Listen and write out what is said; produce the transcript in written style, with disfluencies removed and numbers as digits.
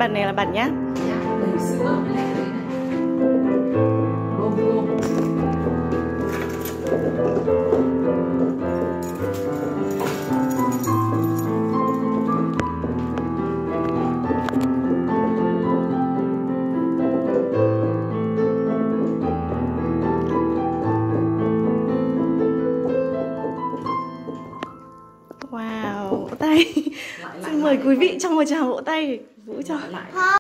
bàn này là bàn nhá. Đầy sữa với lại cái này. Gồm. Wow, vỗ tay. Xin mời quý vị trong một tràng vỗ tay vũ cho.